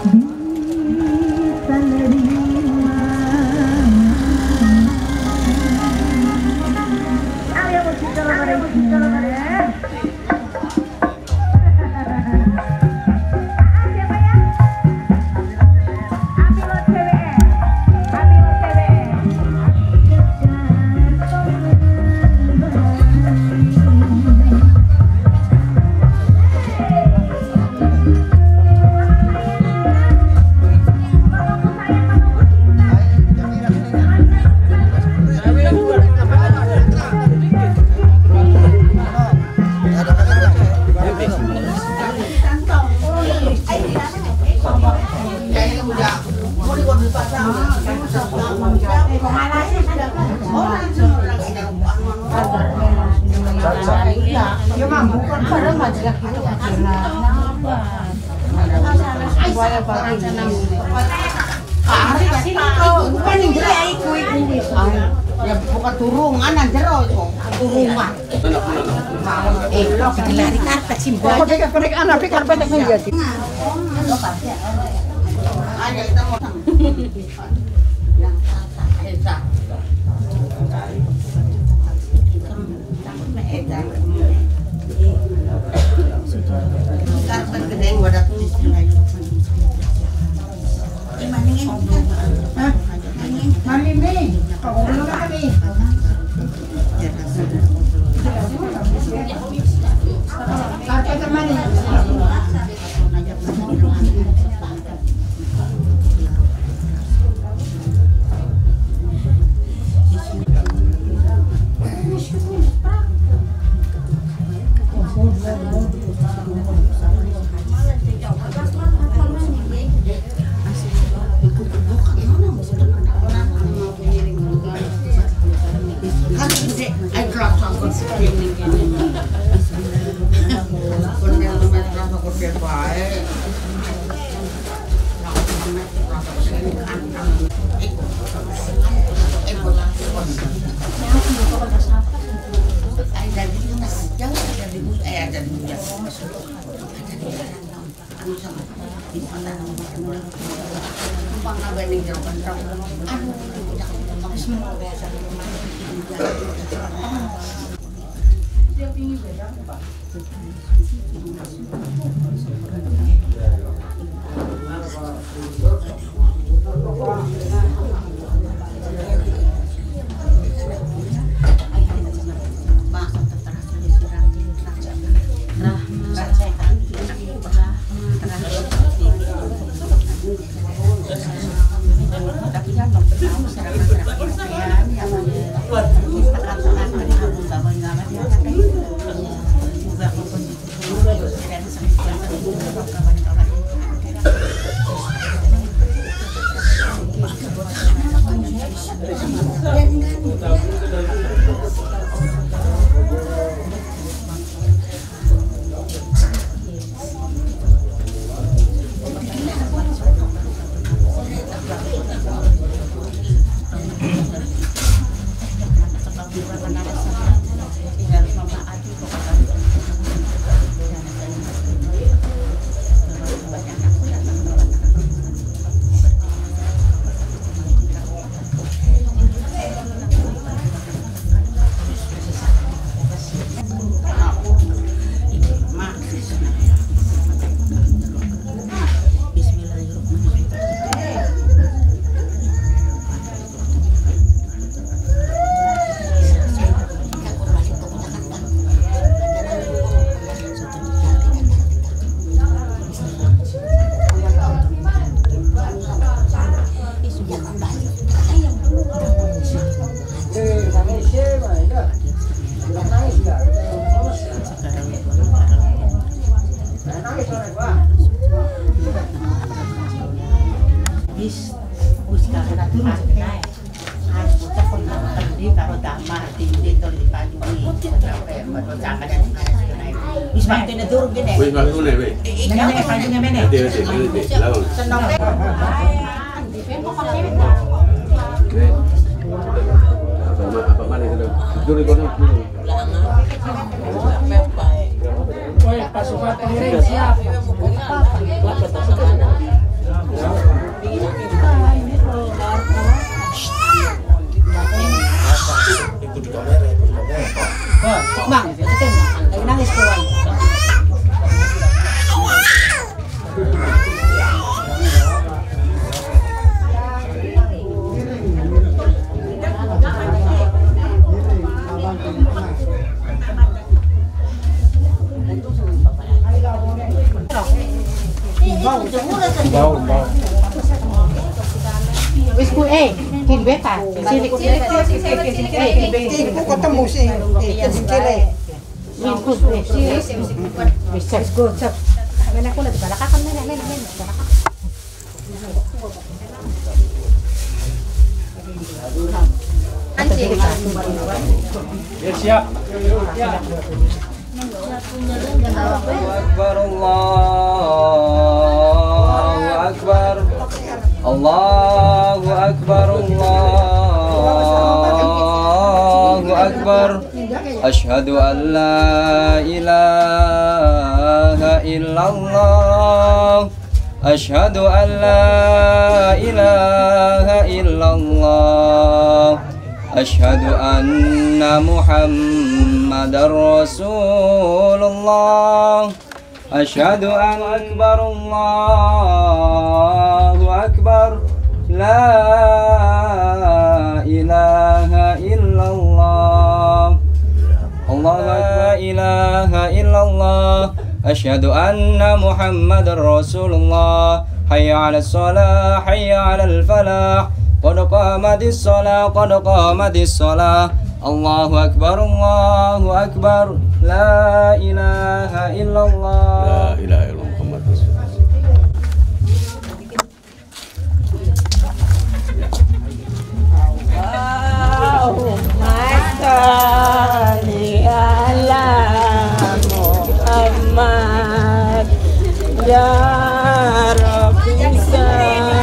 Ya bukan turungan jero itu. Turungan. Lari karpet sih. Kok dek anak di karpet yang jadi. Ayo kita mau. Yang Esa. Karpet gede gua ada tulis lagi. Imaningin. Hah? Mami nih. Kau belum kami. Karpet teman ini. Pasukan pengiring siap. Ibu di kamera, ibu di kamera. Bang, itu lagi nangis kawan. Bau. Wis ku kin beta. Silik Iku ketemu sih. Kecil-kecil. Minggu wis go cep. Nenek aku lagi balakakan nenek. Ya siap. Akbar Allahu Akbar Allahu Akbar Allahu Akbar Asyhadu an la ilaha illallah Asyhadu an la ilaha illallah Asyhadu anna Muhammadar Rasulullah Asyhadu an akbar Allahu Akbar La ilaha illallah Allah la ilaha illallah Asyhadu anna Muhammadar Rasulullah Hayya ala salah Hayya ala falah Qad qamatis salah Qad qamatis salah Allahu Akbar Allahu Akbar La ilaha illallah La ilaha illallah Muhammad Rasulullah. Allahumma sholli ala Muhammad ya Rabbi sholli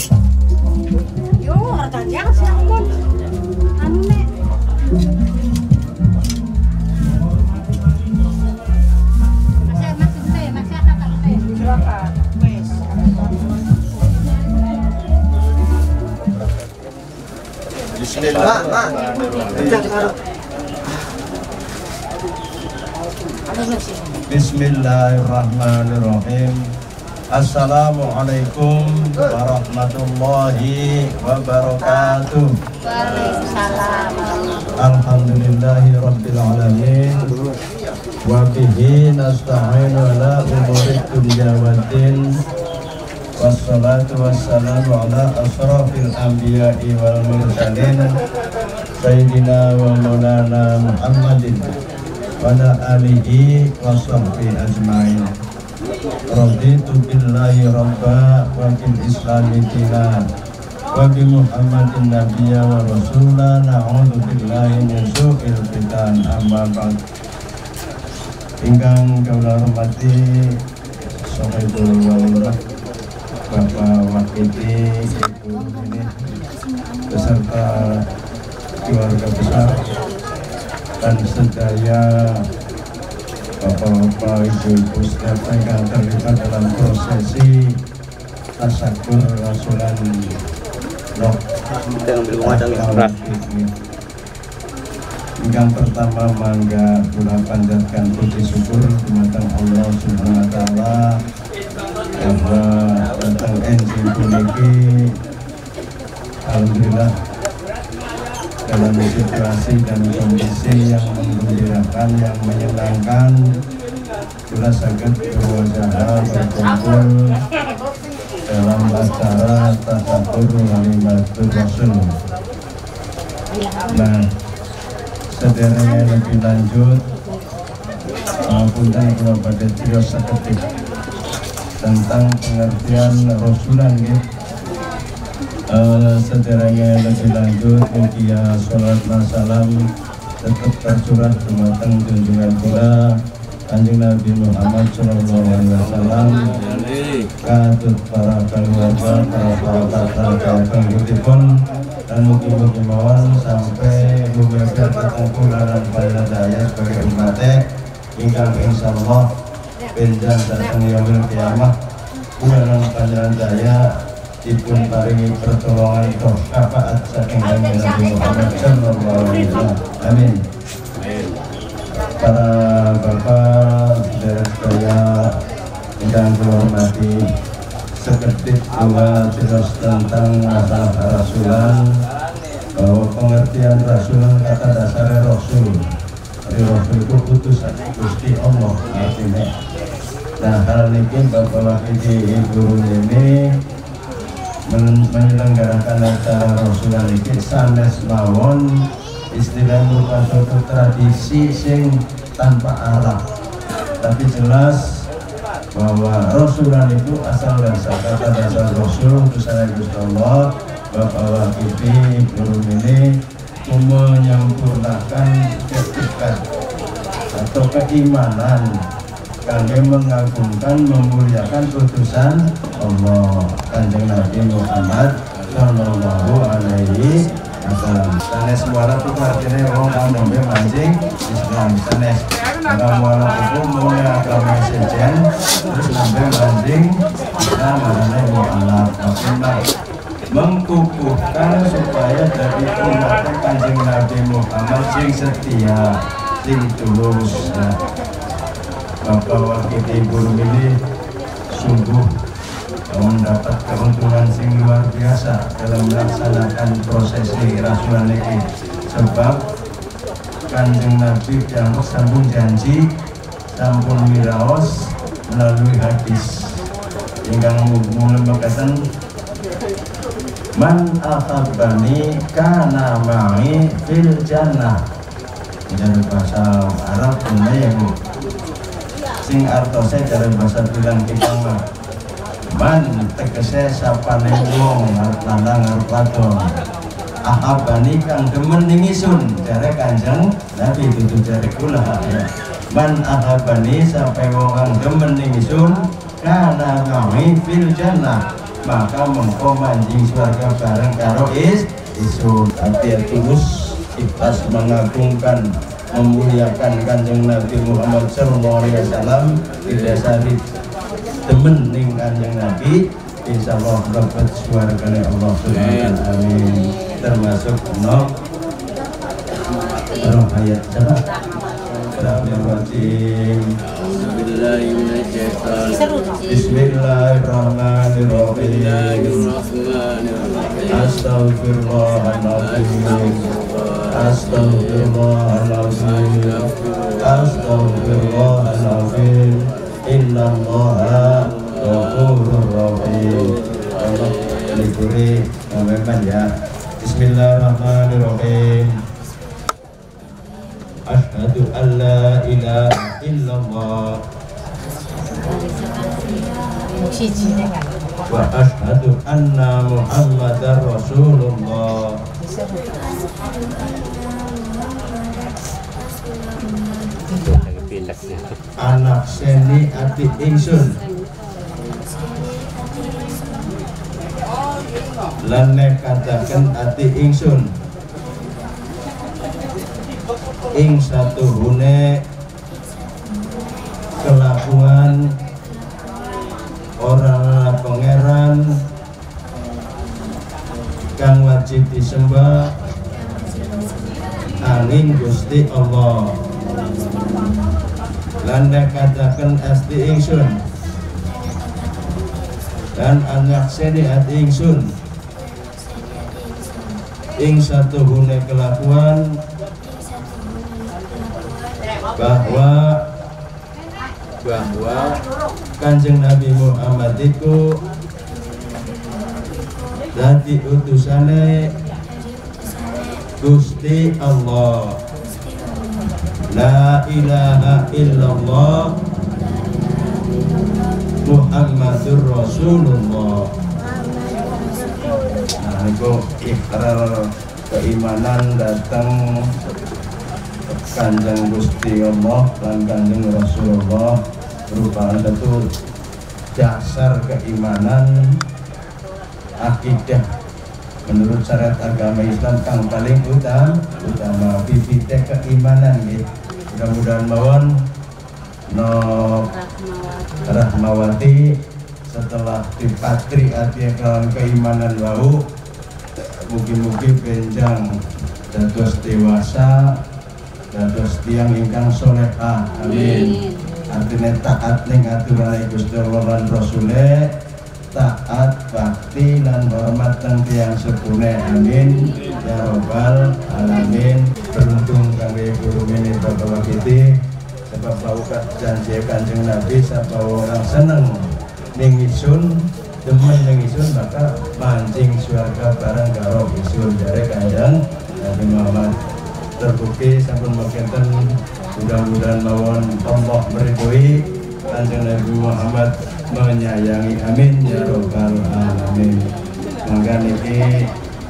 Yo, hartanya kan sih aku anu nek. Masih ada teh. Silakan. Wes. Bismillahirrahmanirrahim. Assalamualaikum warahmatullahi wabarakatuh. Waalaikumsalam. Alhamdulillahi rabbil alamin. Wa bihi nasta'inu ala umuri dunya waddin. Wassalatu wassalamu ala asrafil anbiya'i wal mursalin Sayyidina wa maulana Muhammadin wa ala alihi wa sahbihi ajma'in. Raditu billahi rabba wa bil islami dina wa bi Muhammadin nabiyya wa rasula. Na'udzu billahi min su'il fitan. Amma ba'd. Ingkang kula hormati sahibul waliyah Bapak Wakiti, Ibu ini beserta keluarga besar dan sedaya Bapak-bapak, Ibu-ibu siapa yang terlibat dalam prosesi tasakur rasulan roh. Yang pertama mangga kula panjatkan puji syukur dumateng Allah Subhanahu wa taala bahwa tentang NG puniki alhamdulillah dalam situasi dan kondisi yang menggembirakan, yang menyenangkan, kula saged berusaha berkumpul dalam acara tasakur Walimatul Rasul. Nah, sederhana lebih lanjut, punten kula badhe criyos sakedik tentang pengertian Rasulan gitu. Sederhana lebih lanjut, mugia sholat dan salam tetap tercurah dumateng junjungan kula Kanjeng Nabi Muhammad Sallallahu Alaihi Wasallam, katut para keluarga, para sahabat pengikutipun, dan mugi-mugi mawon sampai lumebar tentang kula dan panjenengan saya sebagai umatnya ingkang insyaallah benjang datang yaumil kiamah kula dan panjenengan saya dipun paringi pertolongan roh syafaat saking Kanjeng Nabi Muhammad sallallahu alaihi wasallam. Amin. Para bapak, saudara saya yang kula hormati, sekedhik kula jelas tentang masalah rasulan, bahwa pengertian rasulan kata dasarnya rasul. Rasul itu utusan Gusti Allah artinya. Nah, hal ini Bapak Wakil Ibu ini menyelenggarakan acara rasulan ini sanes mawon istilah merupakan suatu tradisi sing tanpa arah, tapi jelas bahwa rasulan itu asal dasar kata dasar rasul utusan Gusti Allah. Bapak Wakil Ibu ini menyempurnakan etikat atau keimanan, kami mengagungkan, memuliakan utusan Allah Kanjeng Nabi Muhammad Sallallahu Alaihi Wasallam. Sanes mualaf itu artinya orang yang nembe mancing Islam. Sanes kalau mualaf itu mulai agama sejen terus nembe mancing kita namanya mualaf. Maksudnya mengkukuhkan supaya dari umat Kanjeng Nabi Muhammad sing setia, sing tulus. Bapak Wakil Ibu ini sungguh mendapat keuntungan sing luar biasa dalam melaksanakan prosesi rasulan ini, sebab Kanjeng Nabi yang sampun janji, sampun miraos melalui hadis hingga mulai berkata man ahabbani kana ma'i fil jannah. Jadi bahasa Arab ini ya Bu, sing artosnya dari bahasa bilang kita mah man tegese sapane wong arep lanang arep wadon, ahabbani kang demen ning ingsun jare Kanjeng Nabi itu jare kula ya. Man ahabbani sampai wong kang demen ning ingsun kana ma'i fil jannah maka mengko manjing swarga bareng karo isun. Hati tulus ikhlas mengagungkan memuliakan Kanjeng Nabi Muhammad sallallahu alaihi wasallam didasari demen ning Kanjeng Nabi, insyaallah dapat swargane Allah Subhanahu. Amin. Termasuk roh ayat apa? Bismillahirrahmanirrahim. Astaghfirullahaladzim. Astaghfirullahaladzim. Astaghfirullahaladzim. Innallaha ghafurur rahim. Allah diberi memang ya. Bismillahirrahmanirrahim. Asyhadu an la ilaha illallah wa asyhadu anna Muhammadar Rasulullah. Anak seni ati ingsun lan nekadaken ati ingsun ing satuhune kelakuan orang pangeran kang wajib disembah angin Gusti Allah, lan nekadaken asti ingsun dan anak seni ati ingsun ing satuhune kelakuan bahwa Kanjeng Nabi Muhammad itu dadi utusane Gusti Allah, la ilaha illallah Muhammadur Rasulullah. Nah, itu ikrar keimanan datang Kanjeng Gusti Allah dan Kanjeng Rasulullah merupakan satu dasar keimanan akidah menurut syariat agama Islam kang paling utama bibitnya keimanan gitu. Mudah-mudahan mawon no rahmawati setelah dipatri hati kelawan keimanan wau mugi-mugi benjang dados dewasa dados tiang ingkang solehah. Amin. Artinya taat ning aturan Gusti Allah lan Rasule, taat bakti lan hormat teng tiang sepune. Amin ya robbal alamin. Beruntung kangge guru mini bapak kita sebab baukat janji Kanjeng Nabi sapa orang seneng ning isun demen ning isun maka mancing swarga bareng karo isun jare Kanjeng Nabi Muhammad. Terbukti sampun mekaten mudah-mudahan mawon Allah meridhoi Kanjeng Nabi Muhammad menyayangi. Amin ya robbal alamin. Mangga niki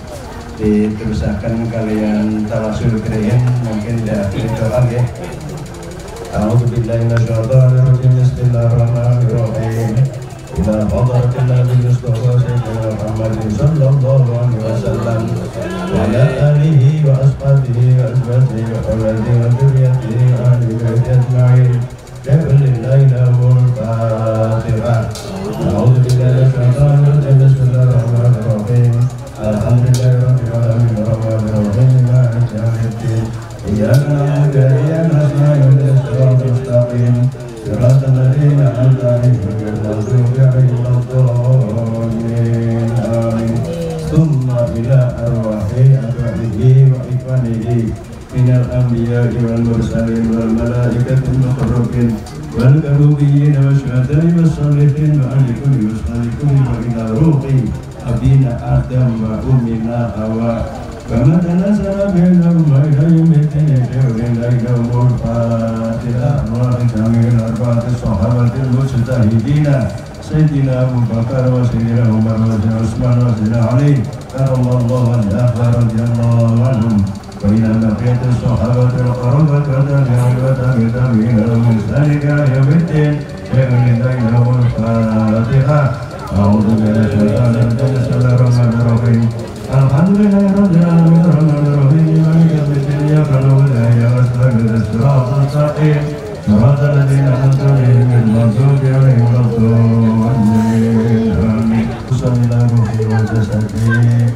diterusaken kalian tawasul kriyen mungkin diakhiri doa nggih. A'udzubillahi minasyaitonir rajim. Bismillahirrahmanirrahim. Ila hadratin Nabi Mustafa Sayyidina Muhammad sallallahu alaihi wasallam wa ala alihi wa ashabihi wa azwajihi wa awladihi wa dzurriyyatihi wa ahli baiti ajma'in. Bi'idhnillahi lahul Fatihah. A'udzu billahi minasyaitonir rajim. Bismillahirrahmanirrahim. Alhamdulillahirabbil alamin arrahmanir rahim maliki yaumiddin. Iyyaka na'budu wa iyyaka nasta'in ihdinas siratal mustaqim. Siratal ladzina an'amta 'alaihim ghairil maghdubi 'alaihim waladdallin. Amin. Tsumma ila arwahi abadihi wa ikhwanihi minal anbiya'i wal mursalin wal malaikatil muqarrabin wal karubiyyin wasyuhada'i wassalihin wa ahli kulli wasalikum wa ila ruhi abina Adam wa ummina Hawa kama tanazala bainahum ila yawmiddin yashurun lahumul Fatihah wa jamil arba'ati sahabatil mujtahidina Sayyidina Abu Bakar wa Sayyidina Umar wa Sayyidina Utsman wa Sayyidina Ali karramallahu wajhahu radhiyallahu anhum wa ila baqiyati sahabatil qarabat wa tabi'in wa tabi'in lahum bi ihsan ila yawmiddin yashurun lahumul Fatihah. أعوذ بالله من الشيطان الرجيم بسم الله الرحمن الرحيم الحمد لله رب العالمين الرحمن الرحيم مالك يوم الدين إياك نعبد وإياك نستعين الصراط المستقيم صراط الذين أنعمت عليهم غير المغضوب عليهم ولا الضالين آمين بسم الله الرحمن الرحيم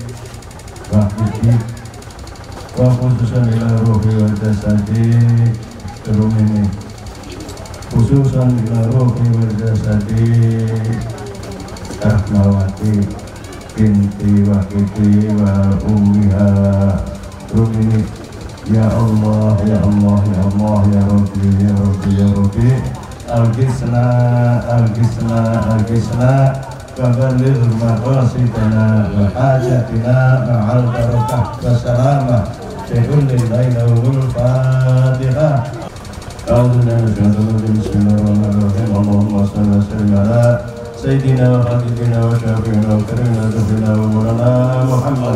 wa khususan ila ruhi wa jasadi turun ini khususan ila ruhi wa jasadi Rahmawati binti Wahidi wa ummiha turun ini ya Allah ya Allah ya Allah ya Rabbi ya Rabbi ya Rabbi al-gisna al-gisna al-gisna kabalil maqasidana wa hajatina ma'al barakah wa salamah Syekul lillahi lahul fatihah A'udhu billahi minasyaitonir rajim Bismillahirrahmanirrahim Allahumma salli wa sallim ala Sayyidina wa Habibina wa Syafi'ina wa Karimina wa Tufina wa Murana Muhammad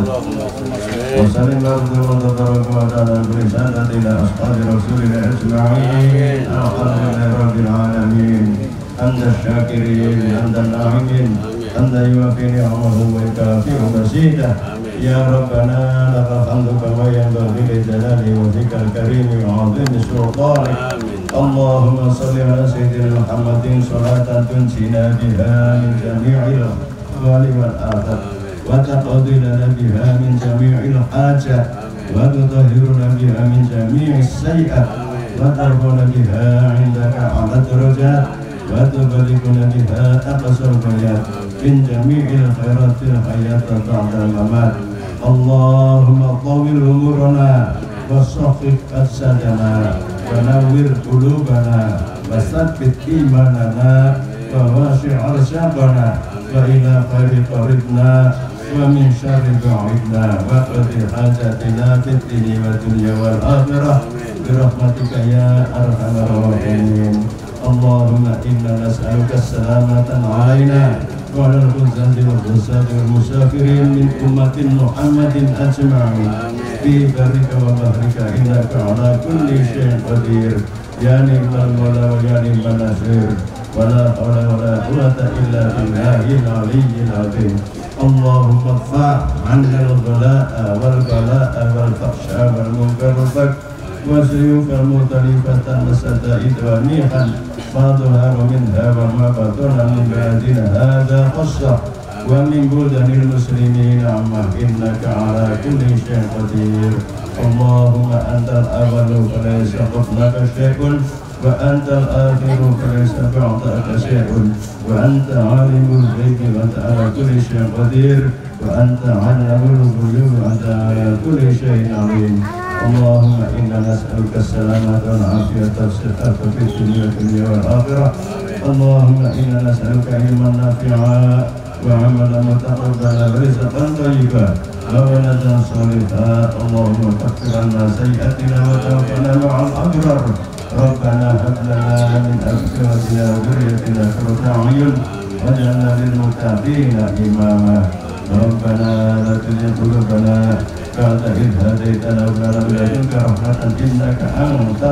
Wa sallim wa sallim wa tabarak wa ta'ala Birisadatina ashabi rasulina ajma'in Alhamdulillahi rabbil alamin Anta syakirin Anta na'imin Anta yuafi ni'amahu wa ikafi'u masidah Ya Rabbana lakal hamdu kama yanbaghi li jalali wajhikal karim wa 'azimi sultanik Allahumma shalli ala sayyidina Muhammadin sholatan tunjina biha min jami'il ahwali wal afat wa taqdi lana biha min jami'il hajat wa tutahhiruna biha min jami'is sayyi'at wa tarfa'una biha 'indaka 'ala darajat wa tuballighuna biha aqsal ghayat min jami'il khairatil hayat ba'da al-mamat Allahumma tawil umurana wasakhif ajsadana wa nawwir qulubana wasabbit imanana wa wasi' arsyaqana wa ila khairi qaribna wa min syarri ba'idna wa qadi hajatina fid dini wa dunya wal akhirah bi rahmatika ya arhamar rahimin Allahumma inna nas'aluka as-salamatan 'alaina وعلى الغزاة والغزاة والمسافرين من أمة محمد أجمعين في برك وبحرك إنك على كل شيء قدير يا نعم المولى ويا نعم النصير ولا حول ولا قوة إلا بالله العلي العظيم اللهم ارفع عنا الغلاء والبلاء والفحشاء والمنكر والبغي وسيوف المختلفة والشدائد والمحن ما ظهر منها وما بطن من بلدنا هذا خاصة ومن بلدان المسلمين عما إنك على كل شيء قدير اللهم أنت الأول فليس قبلك شيء وأنت الآخر فليس بعدك شيء وأنت عالم الغيب وأنت على كل شيء قدير وأنت علم الغيوب وأنت على كل شيء عليم اللهم إنا نسألك السلامة والعافية والصحة في الدنيا والآخرة اللهم إنا نسألك علما نافعا وعملا متقبلا ورزقا طيبا وولدا صالحا اللهم كفر عنا سيئاتنا وتوفنا مع الأبرار ربنا هب لنا من أزواجنا وذريتنا قرة أعين واجعلنا للمتقين إماما ربنا لا تزغ قلوبنا بعد إذ هديتنا وهب لنا من لدنك رحمة إنك أنت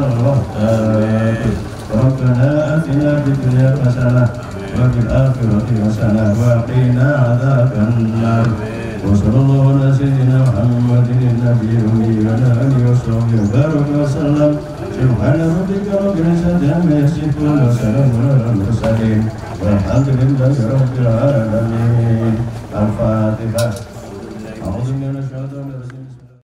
الوهاب ربنا آتنا في الدنيا حسنة وفي الآخرة حسنة وقنا عذاب النار وصلى الله على سيدنا محمد النبي الأمي وعلى آله وصحبه وبارك وسلم سبحان ربك رب العزة عما يصفون وسلام على المرسلين والحمد لله رب العالمين الفاتحة أعوذ بالله من الشيطان